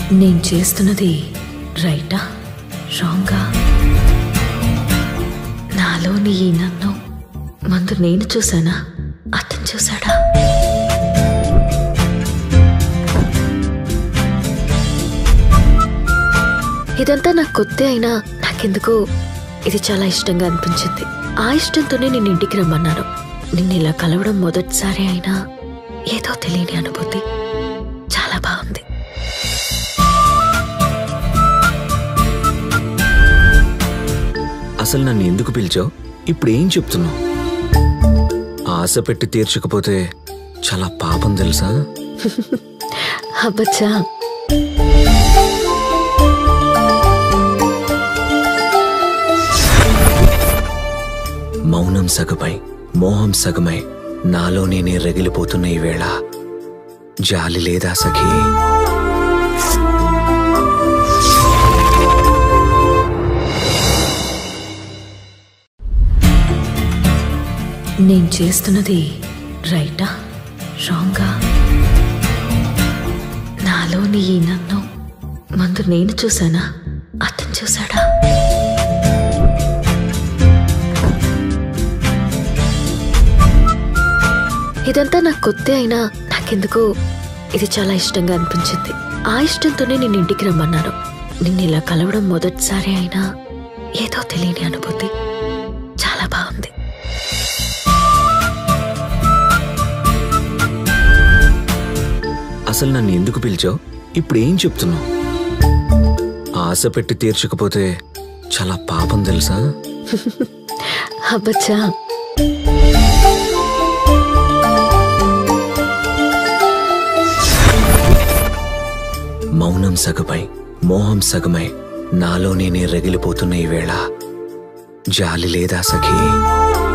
నేను చేస్తున్నది రైటా రాంగా? నాలోని ఈ నన్ను ముందు నేను చూసానా, అతను చూసాడా? ఇదంతా నాకు కొత్త అయినా నాకెందుకో ఇది చాలా ఇష్టంగా అనిపించింది. ఆ ఇష్టంతోనే నేను ఇంటికి రమ్మన్నాను. నిన్ను ఇలా కలవడం మొదటిసారి అయినా ఏదో తెలియని అనుభూతి. చాలా బాగుంది. అసలు నన్ను ఎందుకు పిలిచావు? ఇప్పుడు ఏం చెప్తున్నావు? ఆశ పెట్టి తీర్చకపోతే చాలా పాపం తెలుసా? అబ్బచ్చా, మౌనం సగమై మోహం సగమై నాలో నేనే రగిలిపోతున్న ఈ వేళ జాలి లేదా సఖీ? నేను చేస్తున్నది రైటా రాంగా? నాలోని ఈ నన్ను ముందు నేను చూసానా, అతను చూసాడా? ఇదంతా నాకు కొత్త అయినా నాకెందుకో ఇది చాలా ఇష్టంగా అనిపించింది. ఆ ఇష్టంతోనే నేను ఇంటికి రమ్మన్నాను. నిన్ను ఇలా కలవడం మొదటిసారి అయినా ఏదో తెలియని అనుభూతి. చాలా బాగుంది. అసలు నన్ను ఎందుకు పిలిచావు? ఇప్పుడు ఏం చెప్తున్నావు? ఆశ పెట్టి తీర్చకపోతే చాలా పాపం తెలుసా? అబ్బచ్చా, మౌనం సగమై మోహం సగమై నాలో నేనే రగిలిపోతున్న ఈ వేళ జాలి లేదా సఖీ?